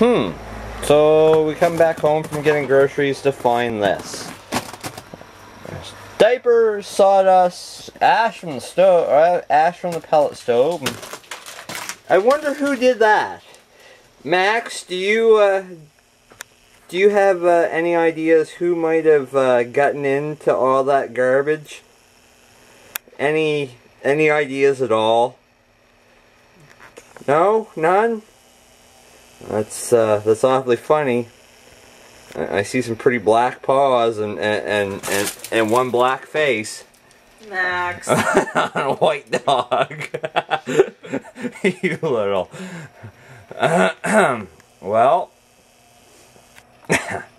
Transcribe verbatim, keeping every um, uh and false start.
Hmm. So we come back home from getting groceries to find this. Diapers, sawdust, ash from the stove, or ash from the pellet stove. I wonder who did that. Max, do you uh, do you have uh, any ideas who might have uh, gotten into all that garbage? Any any ideas at all? No, none. That's uh, that's awfully funny. I, I see some pretty black paws and and and and one black face. Max. On a white dog. You little. Well.